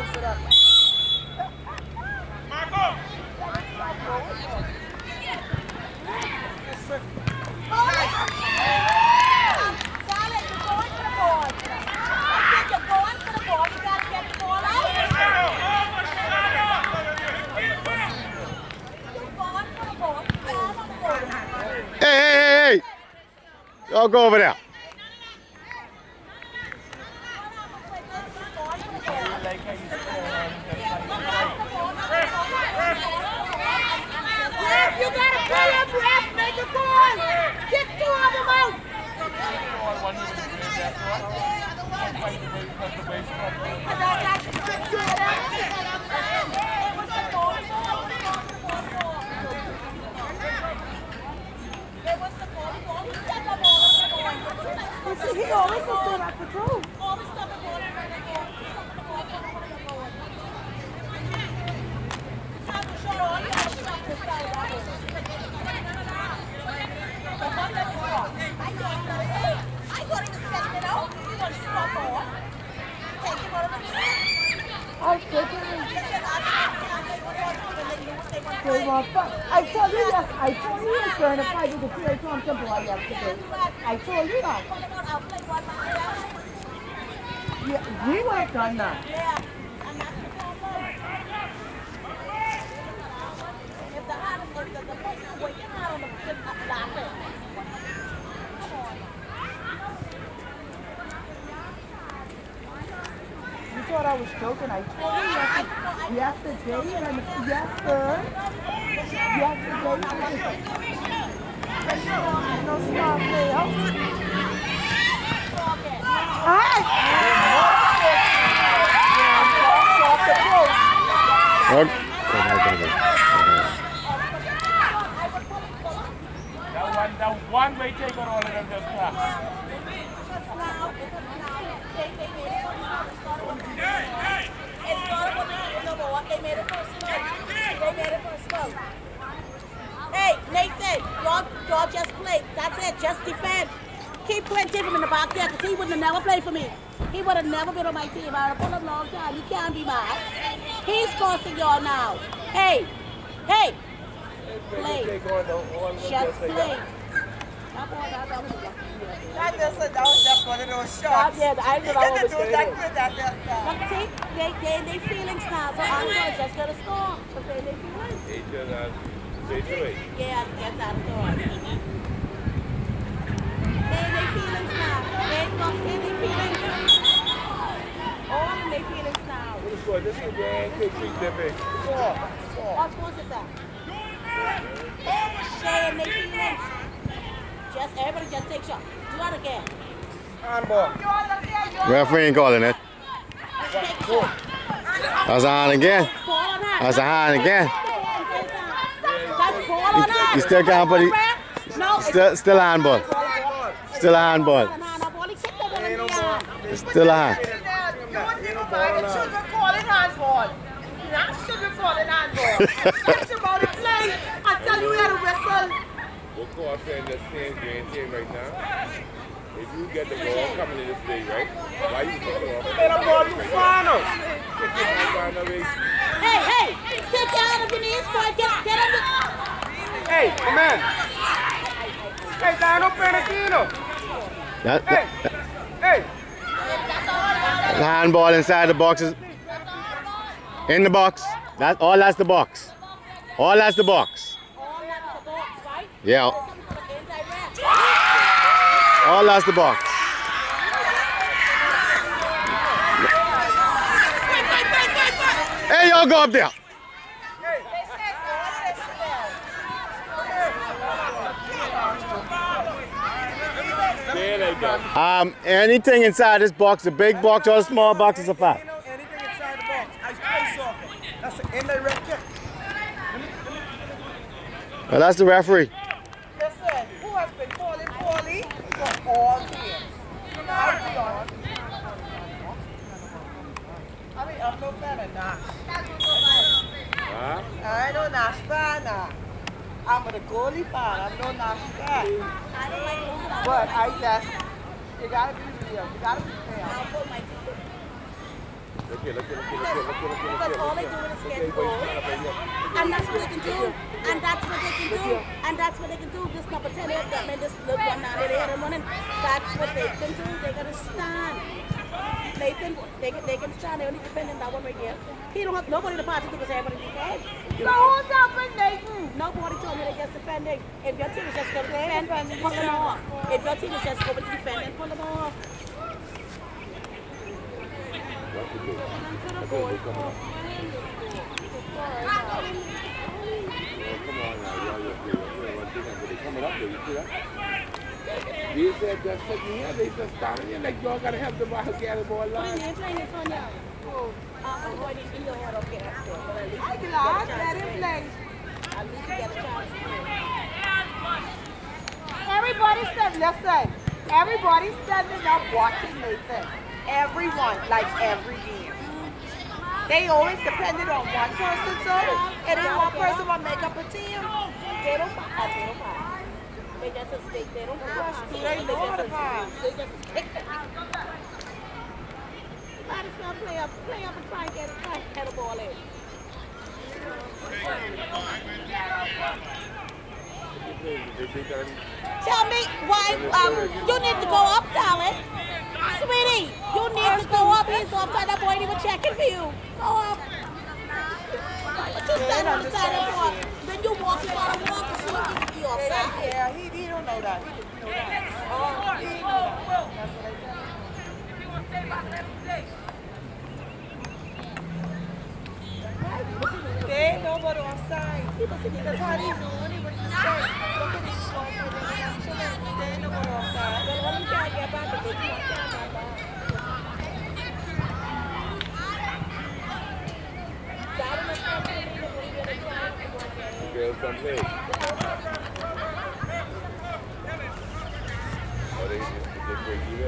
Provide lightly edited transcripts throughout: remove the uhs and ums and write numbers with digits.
Hey! Y'all go over there. You gotta pull your breath, make a ball. Get two of them out. He always is doing that for true. I told you yes. I told you yes during the fight with the Terry Tom Temple yesterday. I told you that. Yeah, we would have done that. Yeah. If the person is waiting out on the laughing. You thought I was joking. I told you yesterday. No stop there. That one way take on all of them just passed. It's not about the game no more. They made it personal. Hey, Nathan, God just played. That's it. Just defend. Keep playing him in the back there because he would have never played for me. He would have never been on my team. I would have put him a long time. You can't be mad. He's costing y'all now. Hey. Play. Just play. That was just one of those shots. Yeah, I knew I was going to do that. See, they feelings now, so I'm just going to score. Because they feelings. Yeah, that's out of door. They feelings now. They feelings. All of their feelings now. This is where they treat them big. What was it that? Saying they feelings. Everybody just take shot. Do that again. Handball. Referee ain't calling it. That's a hand again. That's a hand again. You still can't put it. Still a handball. Still a handball. Still a hand. You shouldn't call it handball. Not sugar calling handball. That's about to play. I tell you, we had a whistle. We'll go up there in the same game right now. If you get the ball coming in this day, right? Why you take it off? Get a ball to final. Hey, sit down on your knees, boy. Get on the... Hey, come on. Hey, Dano Penatino. Hey. The handball inside the boxes. In the box. All that's the box. All that's the box. Yeah. All that's the box. Hey, y'all go up there. Anything inside this box, the big box or the small box is a foul. Anything inside the box. I play soccer. That's an indirect kick. Well, that's the referee. Listen, who has been calling poorly for all games? I'll be honest. I mean, I'm no fan of Nash. I ain't no Nash fan now. I'm a goalie fan. I'm no Nash fan. But I just, you gotta be real. You gotta be fair. Because all they do is get goals. And that's what they can do. And that's what they can do. And that's what they can do. This number 10, this little one now, they had him running. That's what they can do. They're going to stand. Nathan, they can stand. They only depend on that one right here. He don't have nobody to pass it to because everybody defends. So who's helping Nathan? Nobody told me they're just defending. If your team is just going to defend, pull them off. If your team is just going to defend, then pull them off. Coming up there, you see that? They said just sitting here, they just standing here like y'all gotta help the ball get the ball line. Playing this one now. Boy, these in your head okay, that's good. But at least you Let him play. at least you get a chance to play. Everybody's standing, listen, everybody's standing up watching Nathan. Everyone, like every game. They always depended on one person, so and then one person will make up a team. They don't pass. They don't pass. They just a stick. They don't pass. They know how to pass. They just a stick. Might as well play up and try and get a ball in. Tell me why you need to go up, darling. Sweetie, you need to go up. He's offside. That boy ain't even checking for you. Go up. But you stand on the side and walk. Then you walk, you gotta walk so you can be offside. Yeah, he don't know that. He didn't know that. He didn't know that. That's what I tell him. They ain't nobody offside. That's how they know when he went to stay. Look at these ones for the action. They ain't nobody offside. Well, when you can't get back, they can't get back. Girls don't play. Oh, they break even.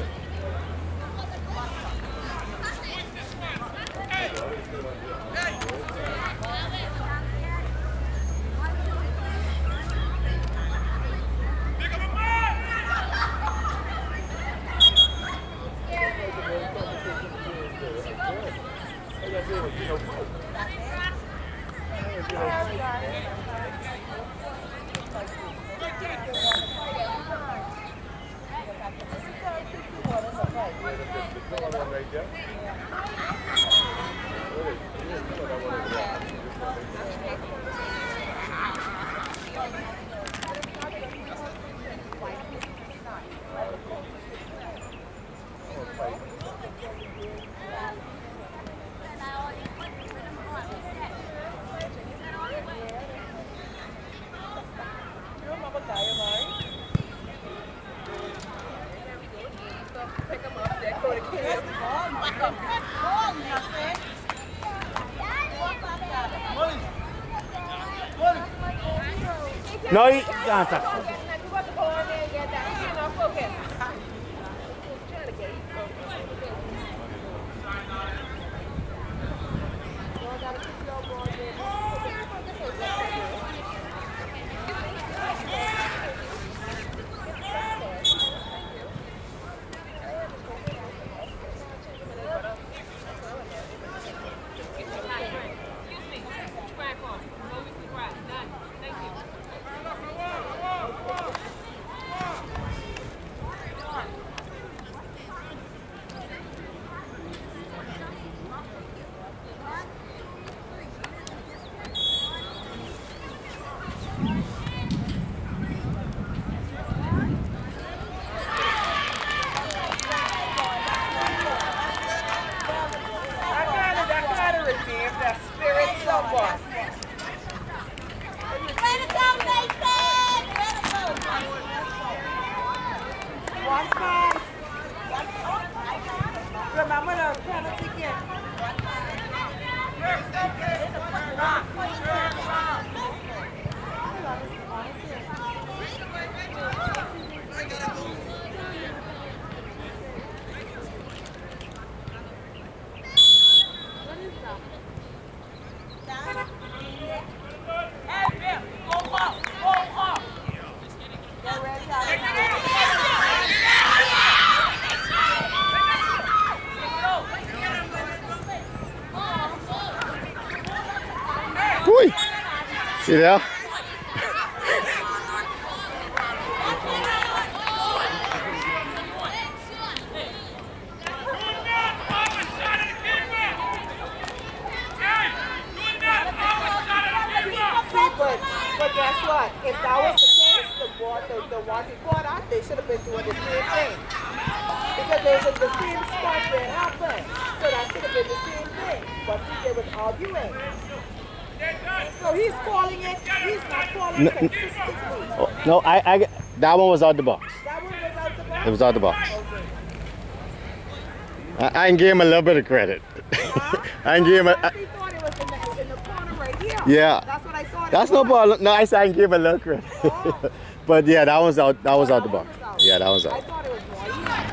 No, you can't touch it. Remember the penalty kick? See there? But guess what? If that was the case, the one before that, they should have been doing the same thing. Because they was in the same spot where it happened. So that should have been the same thing. But see, they was arguing. So he's calling it, he's not calling it consistently. Oh, no, that one was out the box. That one was out the box? It was out the box. Okay. I can give him a little bit of credit. I can give him I thought it was in the corner right here. Yeah. That's what I thought. That's no problem. No, I said I can give him a little credit. Oh. But yeah, that was out. That was out the box. Yeah, that was I out. thought it was more here.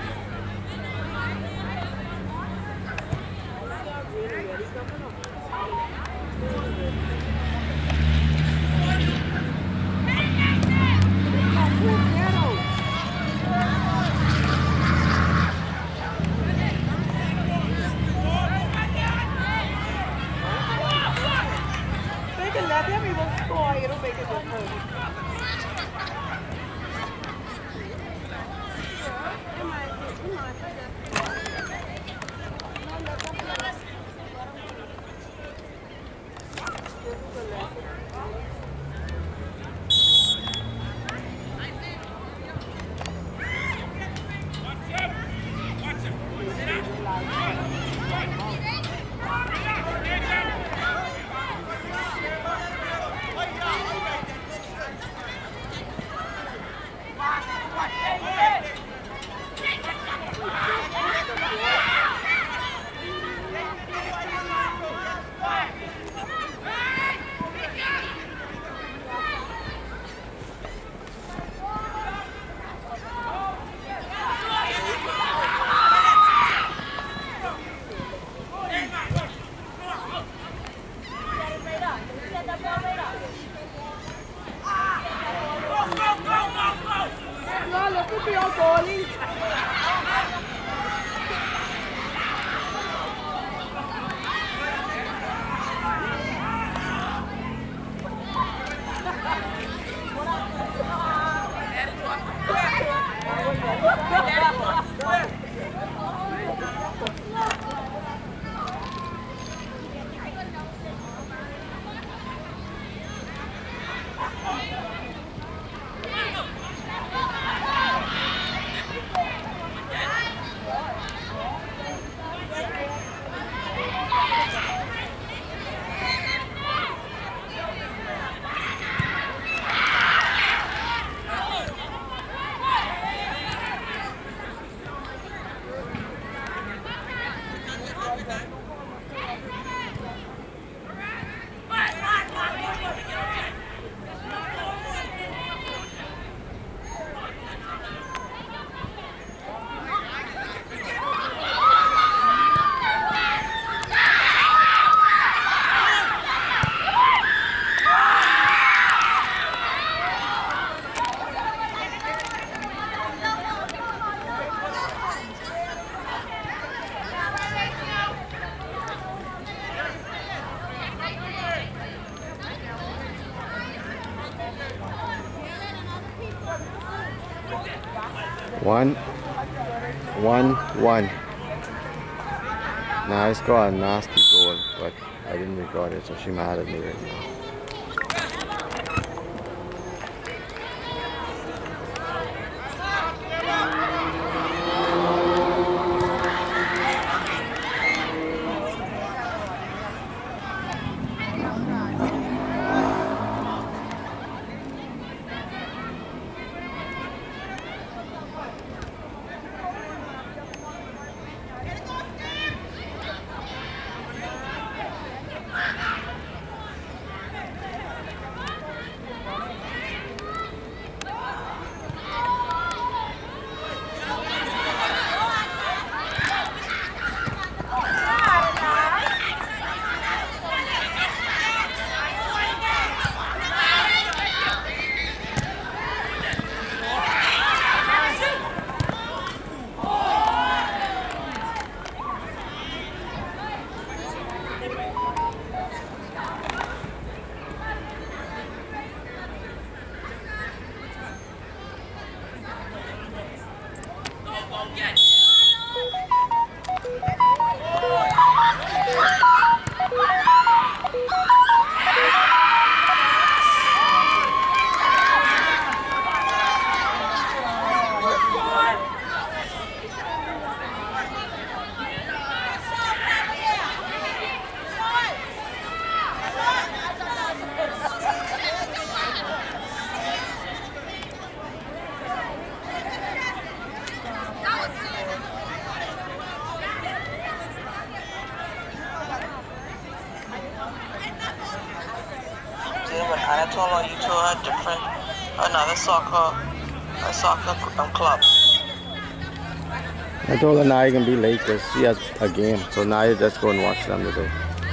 Let them even score, it'll make a difference. One. Now I scored a nasty goal, but I didn't record it, so she mad at me right now. Anatol, or you to a different, another soccer club? I told her now you can be late because she has a game. So now you just go and watch them today.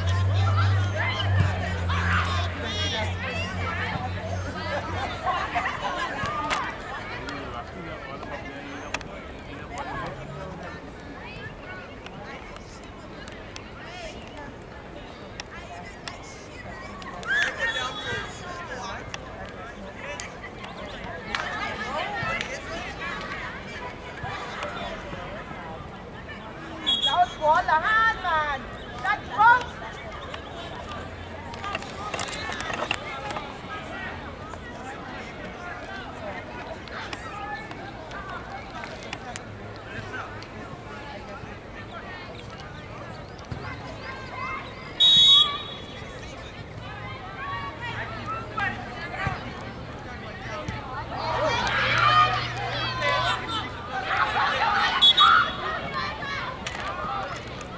Ball the hand, man. That's wrong.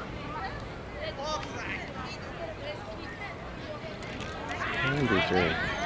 Sure.